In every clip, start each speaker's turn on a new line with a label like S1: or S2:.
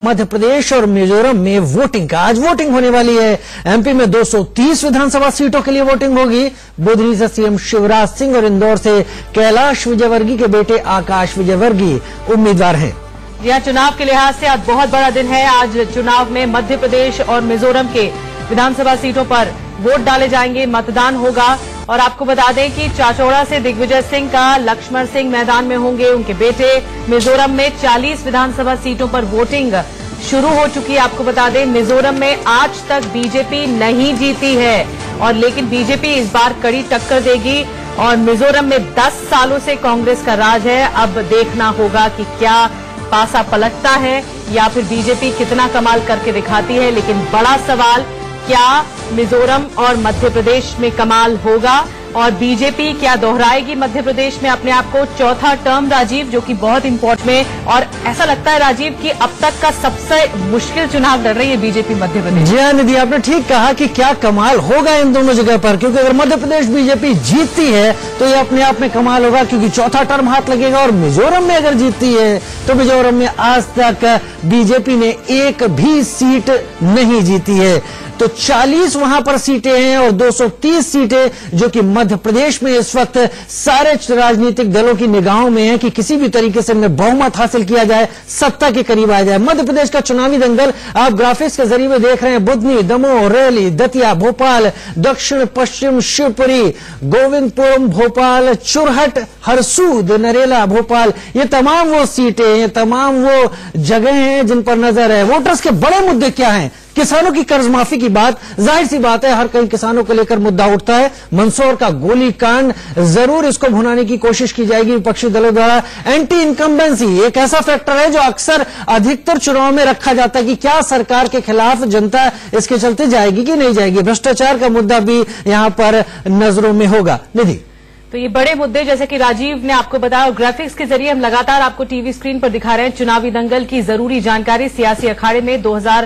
S1: मध्य प्रदेश और मिजोरम में वोटिंग का आज वोटिंग होने वाली है। एमपी में 230 विधानसभा सीटों के लिए वोटिंग होगी। बुधनी से सीएम शिवराज सिंह और इंदौर से कैलाश विजयवर्गीय के बेटे आकाश विजयवर्गीय उम्मीदवार हैं।
S2: यह चुनाव के लिहाज से आज बहुत बड़ा दिन है। आज चुनाव में मध्य प्रदेश और मिजोरम के विधानसभा सीटों पर वोट डाले जाएंगे, मतदान होगा। और आपको बता दें कि चाचौड़ा से दिग्विजय सिंह का लक्ष्मण सिंह मैदान में होंगे, उनके बेटे। मिजोरम में 40 विधानसभा सीटों पर वोटिंग शुरू हो चुकी है। आपको बता दें मिजोरम में आज तक बीजेपी नहीं जीती है, और लेकिन बीजेपी इस बार कड़ी टक्कर देगी। और मिजोरम में 10 सालों से कांग्रेस का राज है। अब देखना होगा कि क्या पासा पलटता है या फिर बीजेपी कितना कमाल करके दिखाती है। लेकिन बड़ा सवाल, क्या मिजोरम और मध्य प्रदेश में कमाल होगा और बीजेपी क्या दोहराएगी मध्य प्रदेश में अपने आप को चौथा टर्म, राजीव, जो कि बहुत इंपॉर्टेंट में। और ऐसा लगता है राजीव कि अब तक का सबसे मुश्किल चुनाव लड़ रही है बीजेपी मध्य प्रदेश।
S1: जी हाँ निधि, आपने ठीक कहा कि क्या कमाल होगा इन दोनों जगह पर, क्योंकि अगर मध्य प्रदेश बीजेपी जीतती है तो ये अपने आप में कमाल होगा, क्योंकि चौथा टर्म हाथ लगेगा। और मिजोरम में अगर जीतती है तो मिजोरम में आज तक बीजेपी ने एक भी सीट नहीं जीती है। तो 40 वहां पर सीटें हैं और 230 सीटें जो कि मध्य प्रदेश में इस वक्त सारे राजनीतिक दलों की निगाहों में है कि किसी भी तरीके से उन्हें बहुमत हासिल किया जाए, सत्ता के करीब आ जाए। मध्य प्रदेश का चुनावी दंगल आप ग्राफिक्स के जरिए देख रहे हैं। बुधनी, दमोह, रेली, दतिया, भोपाल, दक्षिण पश्चिम शिवपुरी, गोविंदपुरम भोपाल, चुरहट, हरसूद, नरेला भोपाल, ये तमाम वो सीटें, ये तमाम वो जगह हैं जिन पर नजर है। वोटर्स के बड़े मुद्दे क्या हैं? किसानों की कर्ज माफी की बात, जाहिर सी बात है हर कहीं किसानों को लेकर मुद्दा उठता है। मंदसौर का गोलीकांड, जरूर इसको भुनाने की कोशिश की जाएगी विपक्षी दलों द्वारा। एंटी इनकम्बेंसी एक ऐसा फैक्टर है जो अक्सर अधिकतर चुनाव में रखा जाता है कि क्या सरकार के खिलाफ जनता इसके चलते जाएगी कि नहीं जाएगी। भ्रष्टाचार का मुद्दा भी यहां पर नजरों में होगा। निधि,
S2: तो ये बड़े मुद्दे जैसे कि राजीव ने आपको बताया, ग्राफिक्स के जरिए हम लगातार आपको टीवी स्क्रीन पर दिखा रहे हैं चुनावी दंगल की जरूरी जानकारी। सियासी अखाड़े में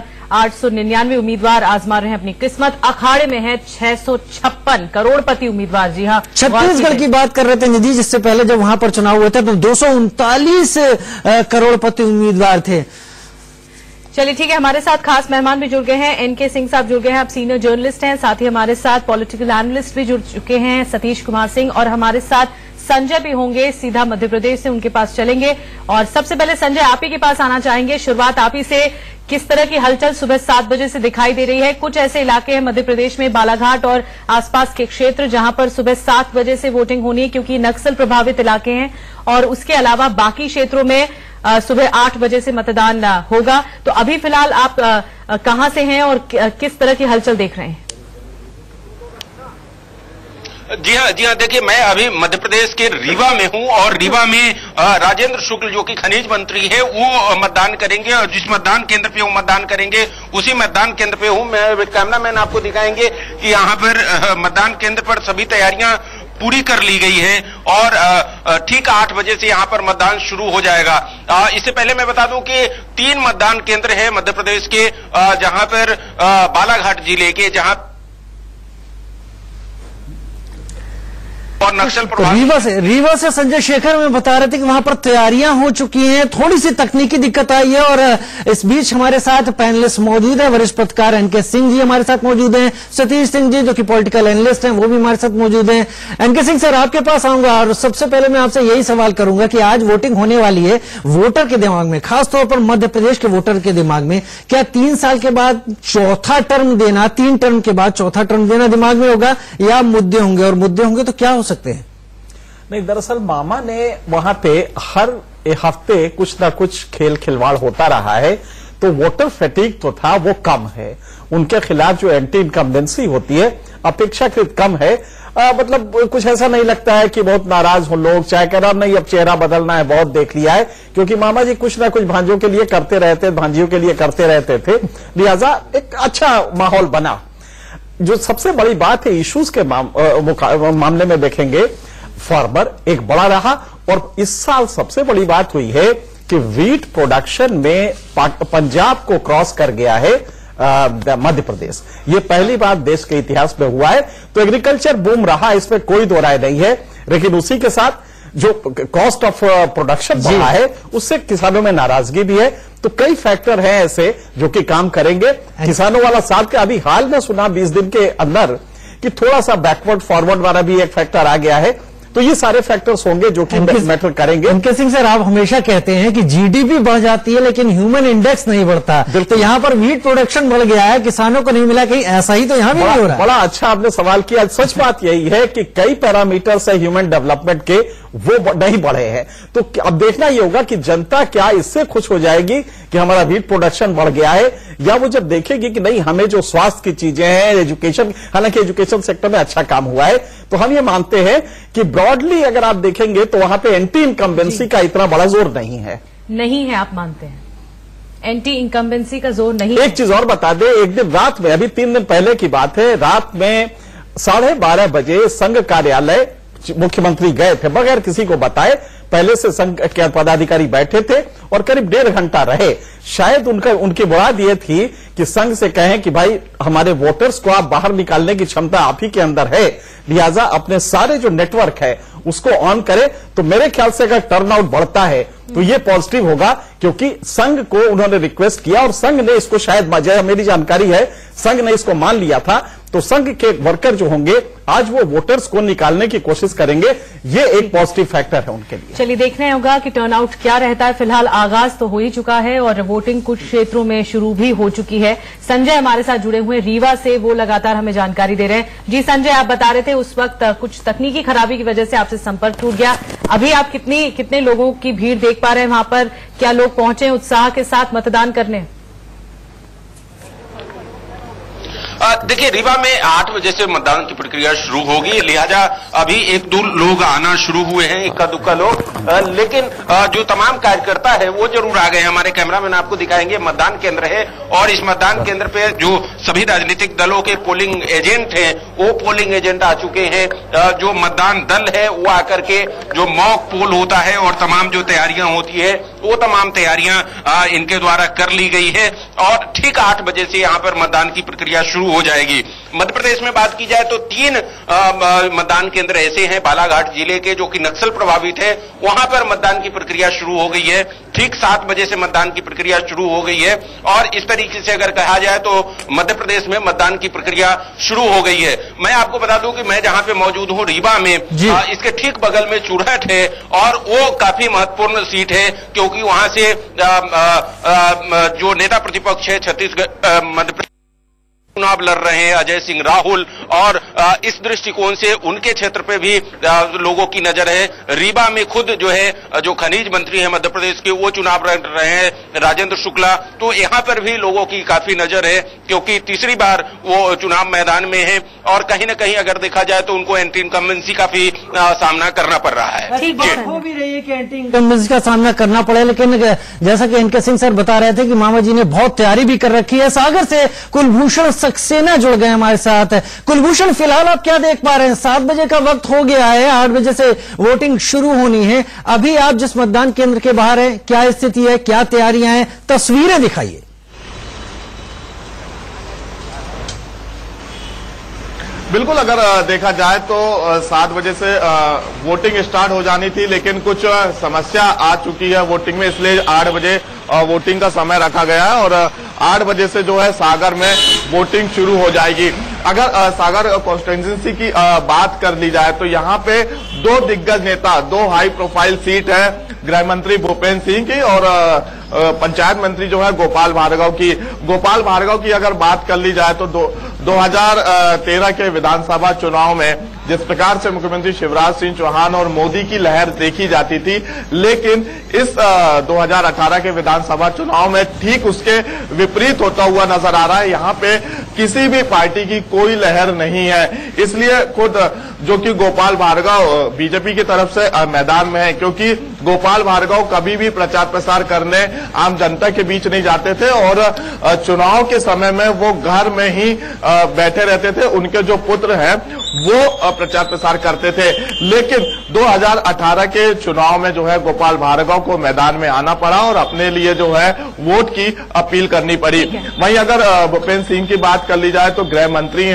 S2: 2899 उम्मीदवार आजमा रहे हैं अपनी किस्मत। अखाड़े में है 656 करोड़पति उम्मीदवार। जी हाँ,
S1: छत्तीसगढ़ की बात कर रहे थे निधि, जिससे पहले जब वहां पर चुनाव हुए थे तो 239 करोड़पति उम्मीदवार थे।
S2: चलिए ठीक है, हमारे साथ खास मेहमान भी जुड़ गए हैं। एनके सिंह साहब जुड़ गए हैं, आप सीनियर जर्नलिस्ट हैं। साथ ही हमारे साथ पॉलिटिकल एनालिस्ट भी जुड़ चुके हैं, सतीश कुमार सिंह। और हमारे साथ संजय भी होंगे, सीधा मध्य प्रदेश से उनके पास चलेंगे। और सबसे पहले संजय, आप ही के पास आना चाहेंगे। शुरुआत आप ही से, किस तरह की हलचल सुबह 7 बजे से दिखाई दे रही है? कुछ ऐसे इलाके हैं मध्य प्रदेश में, बालाघाट और आसपास के क्षेत्र, जहां पर सुबह 7 बजे से वोटिंग होनी है क्योंकि नक्सल प्रभावित इलाके हैं। और उसके अलावा बाकी क्षेत्रों में सुबह 8 बजे से मतदान होगा। तो अभी फिलहाल आप कहां से हैं और किस तरह की हलचल देख रहे हैं?
S3: जी हाँ, देखिए मैं अभी मध्य प्रदेश के रीवा में हूँ और रीवा में राजेंद्र शुक्ल जो कि खनिज मंत्री है वो मतदान करेंगे, और जिस मतदान केंद्र पे वो मतदान करेंगे उसी मतदान केंद्र पे हूँ मैं। कैमरामैन आपको दिखाएंगे कि यहाँ पर मतदान केंद्र पर सभी तैयारियां पूरी कर ली गई है और ठीक 8 बजे से यहाँ पर मतदान शुरू हो जाएगा। इससे पहले मैं बता दूं कि 3 मतदान केंद्र है मध्य प्रदेश के, जहां पर बालाघाट जिले के, जहां और नक्सल
S1: रीवा से संजय शेखर में बता रहे थे कि वहां पर तैयारियां हो चुकी हैं, थोड़ी सी तकनीकी दिक्कत आई है। और इस बीच हमारे साथ पैनलिस्ट मौजूद है, वरिष्ठ पत्रकार एनके सिंह जी हमारे साथ मौजूद हैं, सतीश सिंह जी जो कि पॉलिटिकल एनालिस्ट हैं वो भी हमारे साथ मौजूद हैं। एनके सिंह सर, आपके पास आऊंगा और सबसे पहले मैं आपसे यही सवाल करूंगा कि आज वोटिंग होने वाली है, वोटर के दिमाग में, खासतौर पर मध्य प्रदेश के वोटर के दिमाग में, क्या 3 साल के बाद चौथा टर्म देना, 3 टर्म के बाद चौथा टर्म देना दिमाग में होगा, या मुद्दे होंगे? और मुद्दे होंगे तो क्या हो सकते हैं?
S4: नहीं, दरअसल मामा ने वहां पे हर हफ्ते कुछ ना कुछ खेल खिलवाड़ होता रहा है, तो वोटर फैटिग तो था वो कम है। उनके खिलाफ जो एंटी इनकम्बेंसी होती है अपेक्षाकृत कम है। मतलब कुछ ऐसा नहीं लगता है कि बहुत नाराज हो लोग, चाहे कह रहा नहीं अब चेहरा बदलना है, बहुत देख लिया है, क्योंकि मामा जी कुछ ना कुछ भांजों के लिए करते रहते, भांजियों के लिए करते रहते थे, लिहाजा एक अच्छा माहौल बना। जो सबसे बड़ी बात है इश्यूज के मामले में देखेंगे, फार्मर एक बड़ा रहा। और इस साल सबसे बड़ी बात हुई है कि वीट प्रोडक्शन में पंजाब को क्रॉस कर गया है मध्य प्रदेश। ये पहली बार देश के इतिहास में हुआ है। तो एग्रीकल्चर बूम रहा, इसमें कोई दो राय नहीं है, लेकिन उसी के साथ जो कॉस्ट ऑफ प्रोडक्शन बढ़ा है उससे किसानों में नाराजगी भी है। तो कई फैक्टर हैं ऐसे जो कि काम करेंगे। किसानों वाला साथ का अभी हाल में सुना 20 दिन के अंदर कि थोड़ा सा बैकवर्ड फॉरवर्ड वाला भी एक फैक्टर आ गया है। तो ये सारे फैक्टर्स होंगे जो कि मैटर करेंगे।
S1: एनके सिंह सर, आप हमेशा कहते हैं कि जीडीपी बढ़ जाती है लेकिन ह्यूमन इंडेक्स नहीं बढ़ता। तो यहाँ पर वीट प्रोडक्शन बढ़ गया है, किसानों को नहीं मिला, कहीं ऐसा ही तो यहाँ भी नहीं हो रहा है।
S4: बड़ा अच्छा आपने सवाल किया। सच बात यही है कि कई पैरामीटर्स है ह्यूमन डेवलपमेंट के, वो नहीं बढ़े हैं। तो अब देखना ये होगा कि जनता क्या इससे खुश हो जाएगी कि हमारा वीट प्रोडक्शन बढ़ गया है, या वो जब देखेगी कि नहीं हमें जो स्वास्थ्य की चीजें हैं, एजुकेशन, हालांकि एजुकेशन सेक्टर में अच्छा काम हुआ है, तो हम ये मानते हैं कि ब्रॉडली अगर आप देखेंगे तो वहां पे एंटी इनकम्बेंसी का इतना बड़ा जोर नहीं है।
S2: नहीं है, आप मानते हैं एंटी इनकम्बेंसी का जोर नहीं?
S4: एक चीज और बता दे, एक दिन रात में, अभी 3 दिन पहले की बात है, रात में 12:30 बजे संघ कार्यालय मुख्यमंत्री गए थे बगैर किसी को बताए। पहले से संघ के पदाधिकारी बैठे थे और करीब 1.5 घंटा रहे। शायद उनकी मुराद ये थी कि संघ से कहें कि भाई हमारे वोटर्स को आप बाहर निकालने की क्षमता आप ही के अंदर है, लिहाजा अपने सारे जो नेटवर्क है उसको ऑन करें। तो मेरे ख्याल से अगर टर्नआउट बढ़ता है तो ये पॉजिटिव होगा, क्योंकि संघ को उन्होंने रिक्वेस्ट किया और संघ ने इसको, शायद मेरी जानकारी है संघ ने इसको मान लिया था। तो संघ के वर्कर जो होंगे आज वो वोटर्स को निकालने की कोशिश करेंगे, ये एक पॉजिटिव फैक्टर है उनके लिए।
S2: चलिए देखना होगा कि टर्नआउट क्या रहता है। फिलहाल आगाज तो हो ही चुका है और वोटिंग कुछ क्षेत्रों में शुरू भी हो चुकी है। संजय हमारे साथ जुड़े हुए रीवा से, वो लगातार हमें जानकारी दे रहे हैं। जी संजय, आप बता रहे थे उस वक्त कुछ तकनीकी खराबी की वजह से आपसे संपर्क टूट गया। अभी आप कितने लोगों की भीड़ देख पा रहे हैं वहां पर? क्या लोग पहुंचे उत्साह के साथ मतदान करने?
S3: देखिए, रीवा में 8 बजे से मतदान की प्रक्रिया शुरू होगी, लिहाजा अभी 1-2 लोग आना शुरू हुए हैं, इक्का दुक्का लोग, लेकिन जो तमाम कार्यकर्ता है वो जरूर आ गए। हमारे कैमरामैन आपको दिखाएंगे मतदान केंद्र है और इस मतदान केंद्र पे जो सभी राजनीतिक दलों के पोलिंग एजेंट हैं वो पोलिंग एजेंट आ चुके हैं। जो मतदान दल है वो आकर के जो मॉक पोल होता है और तमाम जो तैयारियां होती है वो तमाम तैयारियां इनके द्वारा कर ली गई है और ठीक 8 बजे से यहां पर मतदान की प्रक्रिया शुरू हो जाएगी। मध्य प्रदेश में बात की जाए तो 3 मतदान केंद्र ऐसे हैं बालाघाट जिले के जो कि नक्सल प्रभावित है, वहां पर मतदान की प्रक्रिया शुरू हो गई है। ठीक 7 बजे से मतदान की प्रक्रिया शुरू हो गई है और इस तरीके से अगर कहा जाए तो मध्य प्रदेश में मतदान की प्रक्रिया शुरू हो गई है। मैं आपको बता दूं कि मैं जहां पे मौजूद हूं रीवा में, इसके ठीक बगल में चुरहट है और वो काफी महत्वपूर्ण सीट है, क्योंकि वहां से जो नेता प्रतिपक्ष है छत्तीसगढ़ मध्य प्रदेश चुनाव लड़ रहे हैं अजय सिंह राहुल, और इस दृष्टिकोण से उनके क्षेत्र पे भी लोगों की नजर है। रीवा में खुद जो है जो खनिज मंत्री है मध्य प्रदेश के वो चुनाव लड़ रहे हैं राजेंद्र शुक्ला, तो यहाँ पर भी लोगों की काफी नजर है क्योंकि तीसरी बार वो चुनाव मैदान में है और कहीं न कहीं अगर देखा जाए तो उनको एंटी इनकम्बेंसी का भी सामना करना पड़ रहा है।
S1: हो भी रही है कि एंटी इनकम्बेंसी का सामना करना पड़े, लेकिन जैसा कि एनके सिंह सर बता रहे थे कि मामा जी ने बहुत तैयारी भी कर रखी है। सागर से कुलभूषण सक्सेना जुड़ गए हमारे साथ। कुलभूषण, फिलहाल आप क्या देख पा रहे हैं? 7 बजे का वक्त हो गया है, 8 बजे से वोटिंग शुरू होनी है। अभी आप जिस मतदान केंद्र के बाहर हैं, क्या स्थिति है, क्या तैयारियां हैं, तस्वीरें दिखाइए।
S5: बिल्कुल, अगर देखा जाए तो 7 बजे से वोटिंग स्टार्ट हो जानी थी, लेकिन कुछ समस्या आ चुकी है वोटिंग में, इसलिए 8 बजे वोटिंग का समय रखा गया है और 8 बजे से जो है सागर में वोटिंग शुरू हो जाएगी। अगर सागर कॉन्स्टिट्यूंसी की बात कर ली जाए तो यहाँ पे 2 दिग्गज नेता, 2 हाई प्रोफाइल सीट है, गृह मंत्री भूपेंद्र सिंह की और पंचायत मंत्री जो है गोपाल भार्गव की। गोपाल भार्गव की अगर बात कर ली जाए तो 2013 के विधानसभा चुनाव में जिस प्रकार से मुख्यमंत्री शिवराज सिंह चौहान और मोदी की लहर देखी जाती थी, लेकिन इस 2018 के विधानसभा चुनाव में ठीक उसके विपरीत होता हुआ नजर आ रहा है। यहाँ पे किसी भी पार्टी की कोई लहर नहीं है, इसलिए खुद जो कि गोपाल भार्गव बीजेपी की तरफ से मैदान में है, क्योंकि गोपाल भार्गव कभी भी प्रचार प्रसार करने आम जनता के बीच नहीं जाते थे और चुनाव के समय में वो घर में ही बैठे रहते थे। उनके जो पुत्र हैं वो प्रचार प्रसार करते थे, लेकिन 2018 के चुनाव में जो है गोपाल भार्गव को मैदान में आना पड़ा और अपने लिए जो है वोट की अपील करनी पड़ी। वहीं अगर भूपेंद्र सिंह की बात कर ली जाए तो गृह मंत्री हैं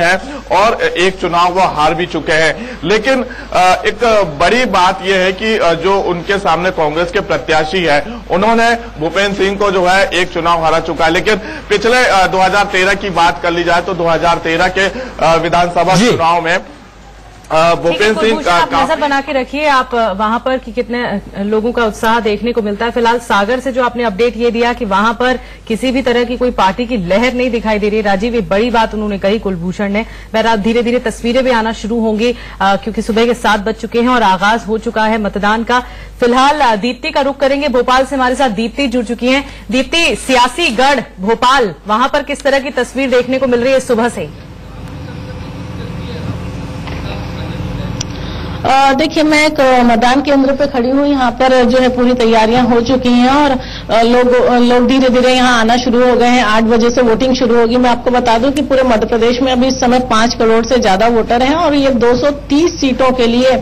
S5: और एक चुनाव वो हार भी चुके हैं। लेकिन एक बड़ी बात यह है कि जो उनके सामने कांग्रेस के प्रत्याशी है, उन्होंने भूपेंद्र सिंह को जो है एक चुनाव हरा चुका है। लेकिन पिछले 2013 की बात कर ली जाए तो 2013 के विधानसभा चुनाव में भूपेंद्र सिंह
S2: आप नजर बना के रखिए आप वहां पर कि कितने लोगों का उत्साह देखने को मिलता है। फिलहाल सागर से जो आपने अपडेट ये दिया कि वहां पर किसी भी तरह की कोई पार्टी की लहर नहीं दिखाई दे रही है। राजीव, ये बड़ी बात उन्होंने कही कुलभूषण ने। बहरहाल धीरे धीरे तस्वीरें भी आना शुरू होंगी क्योंकि सुबह के 7 बज चुके हैं और आगाज हो चुका है मतदान का। फिलहाल दीप्ति का रुख करेंगे, भोपाल से हमारे साथ दीप्ति जुड़ चुकी है। दीप्ति, सियासी गढ़ भोपाल, वहां पर किस तरह की तस्वीर देखने को मिल रही है सुबह से?
S6: देखिए, मैं एक मतदान केंद्र पे खड़ी हूँ। यहाँ पर जो है पूरी तैयारियां हो चुकी हैं और लोग धीरे धीरे यहाँ आना शुरू हो गए हैं। 8 बजे से वोटिंग शुरू होगी। मैं आपको बता दूं कि पूरे मध्य प्रदेश में अभी इस समय 5 करोड़ से ज्यादा वोटर हैं और ये 230 सीटों के लिए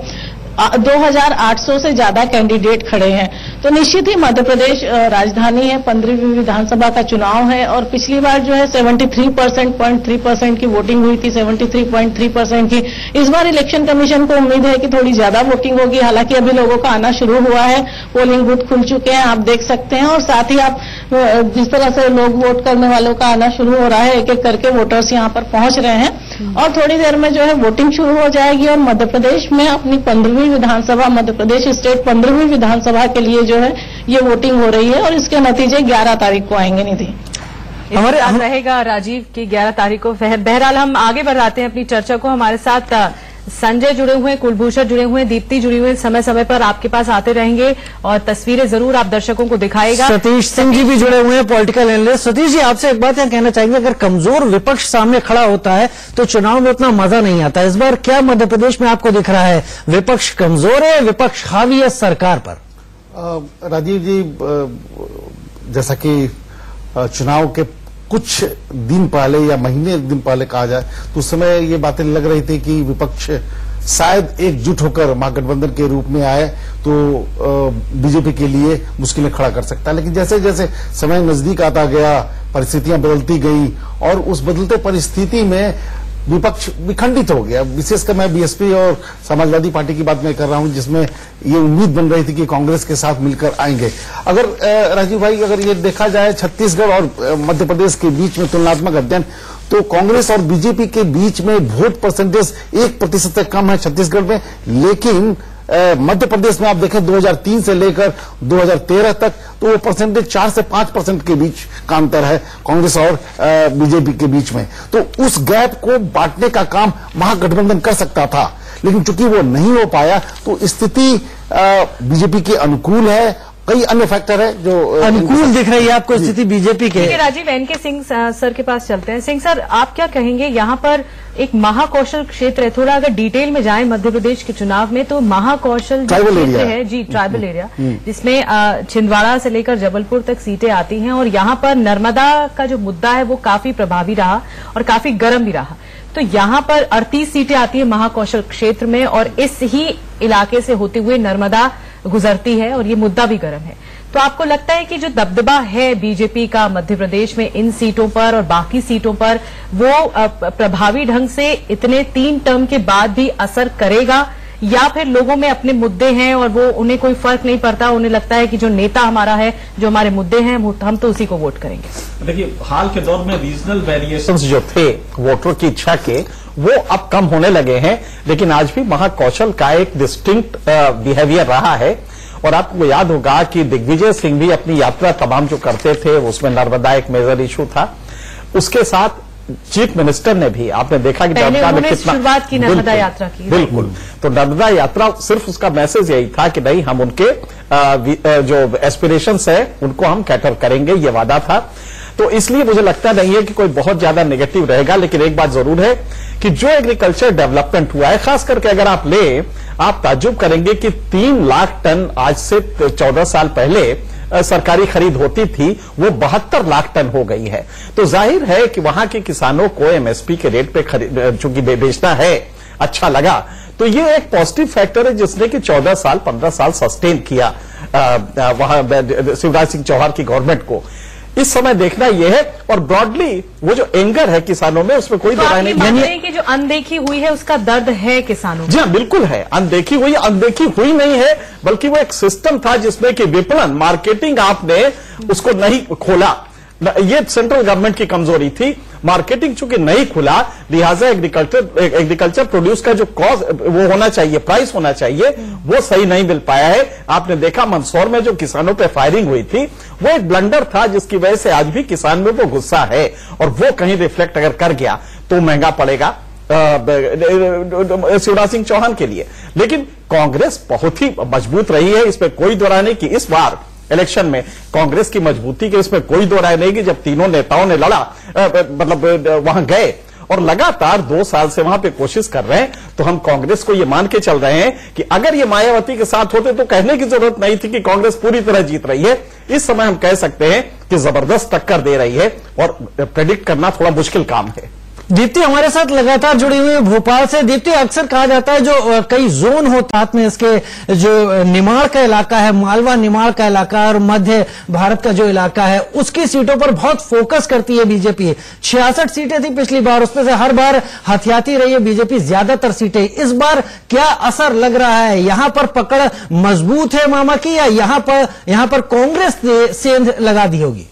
S6: 2800 से ज्यादा कैंडिडेट खड़े हैं। तो निश्चित ही मध्य प्रदेश राजधानी है, 15वीं विधानसभा का चुनाव है और पिछली बार जो है 73.3% की वोटिंग हुई थी, 73.3% की। इस बार इलेक्शन कमीशन को उम्मीद है कि थोड़ी ज्यादा वोटिंग होगी। हालांकि अभी लोगों का आना शुरू हुआ है, पोलिंग बूथ खुल चुके हैं, आप देख सकते हैं। और साथ ही आप जिस तरह से लोग वोट करने वालों का आना शुरू हो रहा है, एक एक करके वोटर्स यहाँ पर पहुंच रहे हैं और थोड़ी देर में जो है वोटिंग शुरू हो जाएगी और मध्य प्रदेश में अपनी 15वीं विधानसभा, मध्य प्रदेश स्टेट 15वीं विधानसभा के लिए जो है ये वोटिंग हो रही है और इसके नतीजे 11 तारीख को आएंगे। निधि,
S2: हमारे रहेगा राजीव की 11 तारीख को। बहरहाल हम आगे बढ़ाते हैं अपनी चर्चा को। हमारे साथ संजय जुड़े हुए हैं, कुलभूषण जुड़े हुए हैं, दीप्ति जुड़ी हुई है। समय समय पर आपके पास आते रहेंगे और तस्वीरें जरूर आप दर्शकों को दिखाएगा।
S1: सतीश सिंह जी भी जुड़े हुए हैं, पॉलिटिकल एनालिस्ट। सतीश जी, आपसे एक बात यहाँ कहना चाहेंगे, अगर कमजोर विपक्ष सामने खड़ा होता है तो चुनाव में उतना मजा नहीं आता। इस बार क्या मध्य प्रदेश में आपको दिख रहा है? विपक्ष कमजोर है, विपक्ष हावी है सरकार पर?
S7: राजीव जी, जैसा कि चुनाव के कुछ दिन पहले या महीने दिन पहले कहा जाए तो उस समय ये बातें लग रही थी कि विपक्ष शायद एकजुट होकर महागठबंधन के रूप में आए तो बीजेपी के लिए मुश्किलें खड़ा कर सकता है। लेकिन जैसे जैसे समय नजदीक आता गया, परिस्थितियां बदलती गई और उस बदलते परिस्थिति में विपक्ष विखंडित हो गया। विशेषकर मैं बीएसपी और समाजवादी पार्टी की बात मैं कर रहा हूं, जिसमें ये उम्मीद बन रही थी कि कांग्रेस के साथ मिलकर आएंगे। अगर राजीव भाई, अगर ये देखा जाए छत्तीसगढ़ और मध्य प्रदेश के बीच में तुलनात्मक अध्ययन, तो कांग्रेस और बीजेपी के बीच में वोट परसेंटेज 1% से कम है छत्तीसगढ़ में। लेकिन मध्य प्रदेश में आप देखें 2003 से लेकर 2013 तक तो वो परसेंटेज 4 से 5% के बीच का अंतर है कांग्रेस और बीजेपी के बीच में। तो उस गैप को बांटने का काम महागठबंधन कर सकता था, लेकिन चूंकि वो नहीं हो पाया तो स्थिति बीजेपी के अनुकूल है। कई अन्य फैक्टर है जो
S1: अनुकूल दिख रही है आपको स्थिति बीजेपी के।
S2: राजीव, एनके सिंह सर के पास चलते हैं। सिंह सर, आप क्या कहेंगे? यहाँ पर एक महाकौशल क्षेत्र है, थोड़ा अगर डिटेल में जाएं मध्य प्रदेश के चुनाव में तो महाकौशल क्षेत्र है जी, ट्राइबल एरिया, जिसमें छिंदवाड़ा से लेकर जबलपुर तक सीटें आती हैं और यहाँ पर नर्मदा का जो मुद्दा है वो काफी प्रभावी रहा और काफी गर्म भी रहा। तो यहाँ पर 38 सीटें आती है महाकौशल क्षेत्र में और इस ही इलाके से होते हुए नर्मदा गुजरती है और ये मुद्दा भी गर्म है। तो आपको लगता है कि जो दबदबा है बीजेपी का मध्य प्रदेश में इन सीटों पर और बाकी सीटों पर, वो प्रभावी ढंग से इतने 3 टर्म के बाद भी असर करेगा या फिर लोगों में अपने मुद्दे हैं और वो उन्हें कोई फर्क नहीं पड़ता, उन्हें लगता है कि जो नेता हमारा है, जो हमारे मुद्दे हैं, हम तो उसी को वोट करेंगे?
S4: देखिए, हाल के दौर में रीजनल वेरिएशंस जो थे वोटर की इच्छा के, वो अब कम होने लगे हैं। लेकिन आज भी महाकौशल का एक डिस्टिंक्ट बिहेवियर रहा है और आपको याद होगा कि दिग्विजय सिंह भी अपनी यात्रा तमाम जो करते थे उसमें नर्मदा एक मेजर इशू था। उसके साथ चीफ मिनिस्टर ने भी, आपने देखा कि नर्मदा में कितना
S2: शुरुआत की, नर्मदा यात्रा की।
S4: बिल्कुल, तो नर्मदा यात्रा सिर्फ उसका मैसेज यही था कि नहीं, हम उनके जो एस्पिरेशंस है उनको हम कैटर करेंगे, ये वादा था। तो इसलिए मुझे लगता नहीं है कि कोई बहुत ज्यादा नेगेटिव रहेगा। लेकिन एक बात जरूर है कि जो एग्रीकल्चर डेवलपमेंट हुआ है, खास करके अगर आप आप ताज्जुब करेंगे कि 3 लाख टन आज से 14 साल पहले सरकारी खरीद होती थी, वो 72 लाख टन हो गई है। तो जाहिर है कि वहां के किसानों को एमएसपी के रेट पे चूंकि बेचना है, अच्छा लगा। तो ये एक पॉजिटिव फैक्टर है जिसने कि 14 साल 15 साल सस्टेन किया वहां शिवराज सिंह चौहान की गवर्नमेंट को। इस समय देखना यह है, और ब्रॉडली वो जो एंगर है किसानों में, उसमें कोई दरार नहीं।
S2: मानते हैं कि जो अनदेखी हुई है उसका दर्द है किसानों को?
S4: जी हाँ, बिल्कुल है। अनदेखी हुई नहीं है, बल्कि वो एक सिस्टम था जिसमें कि विपणन, मार्केटिंग आपने उसको नहीं खोला। ये सेंट्रल गवर्नमेंट की कमजोरी थी। मार्केटिंग चूंकि नहीं खुला, लिहाजा एग्रीकल्चर प्रोड्यूस का जो कॉस्ट वो होना चाहिए, प्राइस होना चाहिए, वो सही नहीं मिल पाया है। आपने देखा मंदसौर में जो किसानों पे फायरिंग हुई थी, वो एक ब्लंडर था जिसकी वजह से आज भी किसान में वो गुस्सा है, और वो कहीं रिफ्लेक्ट अगर कर गया तो महंगा पड़ेगा शिवराज सिंह चौहान के लिए। लेकिन कांग्रेस बहुत ही मजबूत रही है, इसमें कोई दो राय नहीं कि इस बार इलेक्शन में कांग्रेस की मजबूती के इसमें कोई दो राय नहीं कि जब तीनों नेताओं ने लड़ा, मतलब वहां गए और लगातार 2 साल से वहां पे कोशिश कर रहे हैं, तो हम कांग्रेस को ये मान के चल रहे हैं कि अगर ये मायावती के साथ होते तो कहने की जरूरत नहीं थी कि कांग्रेस पूरी तरह जीत रही है। इस समय हम कह सकते हैं कि जबरदस्त टक्कर दे रही है, और प्रेडिक्ट करना थोड़ा मुश्किल काम है।
S1: दीप्ति हमारे साथ लगातार जुड़ी हुई है भोपाल से। दीप्ति, अक्सर कहा जाता है जो कई जोन होता है में, इसके जो निमाड़ का इलाका है, मालवा निमाड़ का इलाका और मध्य भारत का जो इलाका है, उसकी सीटों पर बहुत फोकस करती है बीजेपी। 66 सीटें थी पिछली बार, उसमें से हर बार हथियाती रही है बीजेपी ज्यादातर सीटें। इस बार क्या असर लग रहा है? यहां पर पकड़ मजबूत है मामा की, या यहां पर कांग्रेस ने सेंध लगा दी होगी?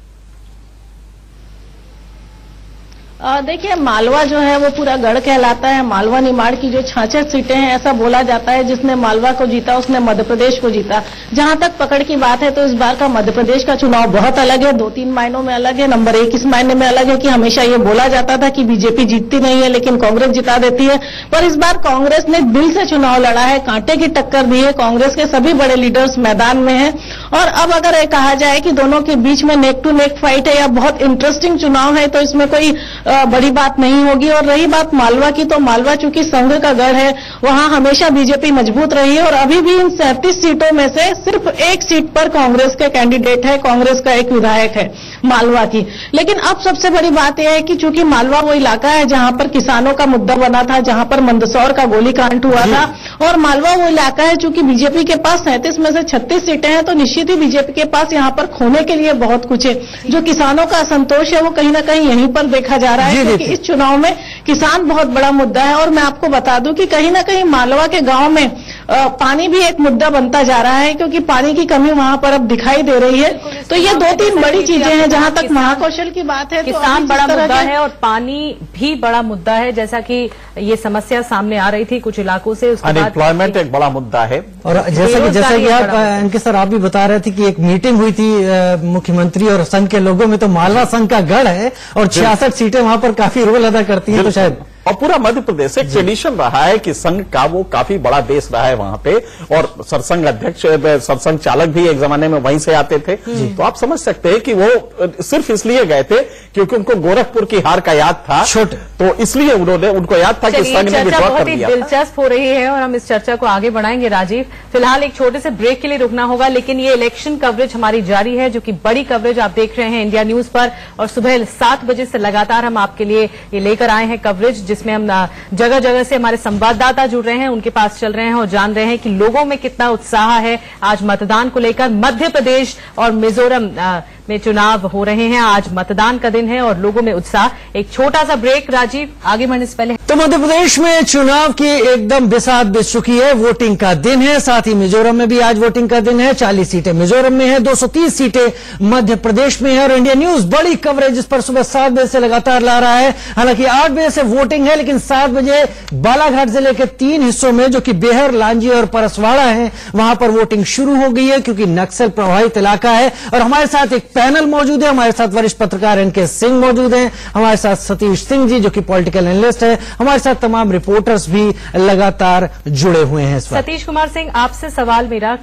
S6: देखिए, मालवा जो है वो पूरा गढ़ कहलाता है। मालवा निमाड़ की जो 66 सीटें हैं, ऐसा बोला जाता है जिसने मालवा को जीता उसने मध्य प्रदेश को जीता। जहां तक पकड़ की बात है तो इस बार का मध्य प्रदेश का चुनाव बहुत अलग है, 2-3 मायनों में अलग है। नंबर 1 इस मायने में अलग है कि हमेशा ये बोला जाता था कि बीजेपी जीतती नहीं है लेकिन कांग्रेस जिता देती है, पर इस बार कांग्रेस ने दिल से चुनाव लड़ा है, कांटे की टक्कर दी है। कांग्रेस के सभी बड़े लीडर्स मैदान में हैं, और अब अगर ये कहा जाए कि दोनों के बीच में नेक टू नेक फाइट है या बहुत इंटरेस्टिंग चुनाव है, तो इसमें कोई बड़ी बात नहीं होगी। और रही बात मालवा की, तो मालवा चूंकि संघ का गढ़ है, वहां हमेशा बीजेपी मजबूत रही है, और अभी भी इन 37 सीटों में से सिर्फ 1 सीट पर कांग्रेस के कैंडिडेट है, कांग्रेस का एक विधायक है मालवा की। लेकिन अब सबसे बड़ी बात यह है कि चूंकि मालवा वो इलाका है जहां पर किसानों का मुद्दा बना था, जहां पर मंदसौर का गोलीकांड हुआ था, और मालवा वो इलाका है चूंकि बीजेपी के पास 37 में से 36 सीटें हैं, तो निश्चित ही बीजेपी के पास यहां पर खोने के लिए बहुत कुछ है। जो किसानों का असंतोष है वो कहीं ना कहीं यहीं पर देखा जा रहा है, क्योंकि इस चुनाव में किसान बहुत बड़ा मुद्दा है। और मैं आपको बता दूं कि कहीं ना कहीं मालवा के गांव में पानी भी एक मुद्दा बनता जा रहा है, क्योंकि पानी की कमी वहां पर अब दिखाई दे रही है। तो ये 2-3 बड़ी चीजें हैं। जहां तक महाकौशल की बात है,
S2: किसान बड़ा मुद्दा है और पानी भी बड़ा मुद्दा है, जैसा कि ये समस्या सामने आ रही थी कुछ इलाकों से।
S4: अनएम्प्लॉयमेंट एक बड़ा मुद्दा है,
S1: और जैसा कि आप अंकित सर आप भी बता रहे थे कि एक मीटिंग हुई थी मुख्यमंत्री और संघ के लोगों में, तो मालवा संघ का गढ़ है और 66 सीटें वहां पर काफी रोल अदा करती है, तो शायद।
S4: और पूरा मध्य प्रदेश एक ट्रेडिशन रहा है कि संघ का वो काफी बड़ा बेस रहा है वहां पे, और सरसंघ अध्यक्ष, सरसंघ चालक भी एक जमाने में वहीं से आते थे। तो आप समझ सकते हैं कि वो सिर्फ इसलिए गए थे क्योंकि उनको गोरखपुर की हार का याद था, तो इसलिए उनको याद था कि संघ ने विड्रॉ कर दिया।
S2: दिलचस्प हो रही है और हम इस चर्चा को आगे बढ़ाएंगे। राजीव, फिलहाल एक छोटे से ब्रेक के लिए रुकना होगा, लेकिन ये इलेक्शन कवरेज हमारी जारी है, जो कि बड़ी कवरेज आप देख रहे हैं इंडिया न्यूज पर, और सुबह 7 बजे से लगातार हम आपके लिए ये लेकर आए हैं कवरेज, जिसमें हम जगह जगह से हमारे संवाददाता जुड़ रहे हैं, उनके पास चल रहे हैं और जान रहे हैं कि लोगों में कितना उत्साह है आज मतदान को लेकर। मध्य प्रदेश और मिजोरम में चुनाव हो रहे हैं, आज मतदान का दिन है और लोगों में उत्साह। एक छोटा सा ब्रेक राजीव, आगे बढ़ने से पहले।
S1: तो मध्य प्रदेश में चुनाव की एकदम बिसात बिछ चुकी है, वोटिंग का दिन है, साथ ही मिजोरम में भी आज वोटिंग का दिन है। 40 सीटें मिजोरम में है, 230 सीटें मध्य प्रदेश में है, और इंडिया न्यूज बड़ी कवरेज इस पर सुबह 7 बजे से लगातार ला रहा है। हालांकि 8 बजे से वोटिंग है, लेकिन 7 बजे बालाघाट जिले के 3 हिस्सों में, जो कि बेहर, लांजी और परसवाड़ा है, वहां पर वोटिंग शुरू हो गई है, क्योंकि नक्सल प्रभावित इलाका है। और हमारे साथ एक पैनल मौजूद है, हमारे साथ वरिष्ठ पत्रकार एनके सिंह मौजूद हैं, हमारे साथ सतीश सिंह जी जो कि पॉलिटिकल एनालिस्ट है, हमारे साथ तमाम रिपोर्टर्स भी लगातार जुड़े हुए हैं इस वक्त।
S2: सतीश कुमार सिंह, आपसे सवाल मेरा,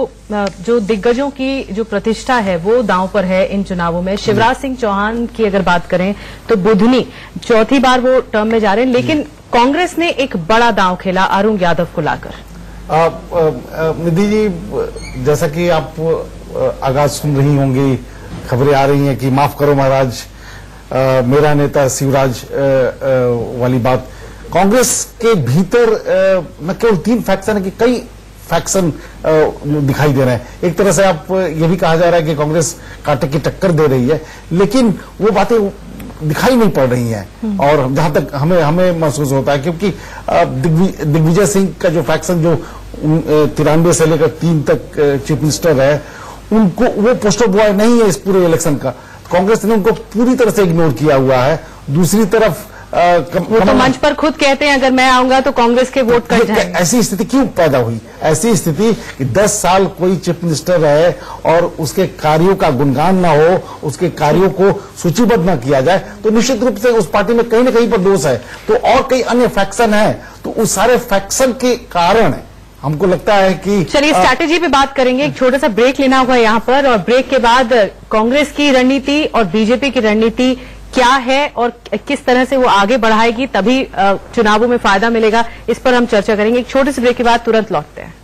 S2: जो दिग्गजों की जो प्रतिष्ठा है वो दांव पर है इन चुनावों में। शिवराज सिंह चौहान की अगर बात करें तो बुधनी 4थी बार वो टर्म में जा रहे हैं, लेकिन कांग्रेस ने एक बड़ा दांव खेला अरुण यादव को लाकर।
S7: निधि जी, जैसा कि आप आगाज सुन रही होंगी, खबरें आ रही हैं कि माफ करो महाराज, मेरा नेता शिवराज वाली बात। कांग्रेस के भीतर न केवल 3 फैक्शन है कि कई फैक्शन दिखाई दे रहे हैं। एक तरह से आप ये भी कहा जा रहा है कि कांग्रेस कांटे की टक्कर दे रही है, लेकिन वो बातें दिखाई नहीं पड़ रही हैं। और जहां तक हमें महसूस होता है, क्योंकि दिग्विजय सिंह का जो फैक्शन जो 93 से लेकर 3 तक चीफ मिनिस्टर है, उनको वो पोस्टर बॉय नहीं है इस पूरे इलेक्शन का। कांग्रेस ने उनको पूरी तरह से इग्नोर किया हुआ है। दूसरी तरफ
S2: वो तो मंच पर खुद कहते हैं अगर मैं आऊंगा तो कांग्रेस के वोट कट जाएंगे।
S7: ऐसी स्थिति क्यों पैदा हुई? ऐसी स्थिति कि 10 साल कोई चीफ मिनिस्टर रहे और उसके कार्यों का गुणगान ना हो, उसके कार्यों को सूचीबद्ध ना किया जाए, तो निश्चित रूप से उस पार्टी में कहीं ना कहीं पर दोष है। तो और कई अन्य फैक्शन है, तो उस सारे फैक्शन के कारण हमको लगता है कि
S2: चलिए स्ट्रैटेजी पे बात करेंगे। एक छोटा सा ब्रेक लेना होगा यहाँ पर, और ब्रेक के बाद कांग्रेस की रणनीति और बीजेपी की रणनीति क्या है और किस तरह से वो आगे बढ़ाएगी, तभी चुनावों में फायदा मिलेगा, इस पर हम चर्चा करेंगे। एक छोटे से ब्रेक के बाद तुरंत लौटते हैं।